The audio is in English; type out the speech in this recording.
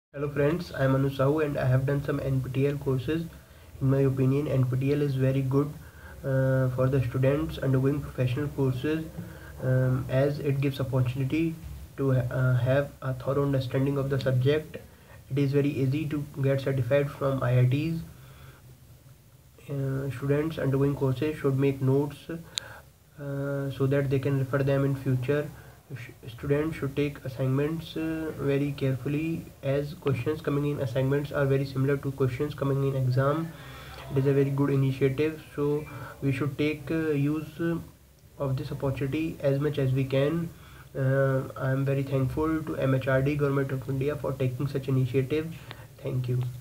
Hello friends, I am ANUJ SAHU and I have done some NPTEL courses. In my opinion, NPTEL is very good for the students undergoing professional courses as it gives opportunity to have a thorough understanding of the subject. It is very easy to get certified from IITs. Students undergoing courses should make notes so that they can refer them in future. Students should take assignments very carefully, as questions coming in assignments are very similar to questions coming in exam. It is a very good initiative, so we should take use of this opportunity as much as we can. I am very thankful to MHRD, Government of India, for taking such initiative. Thank you.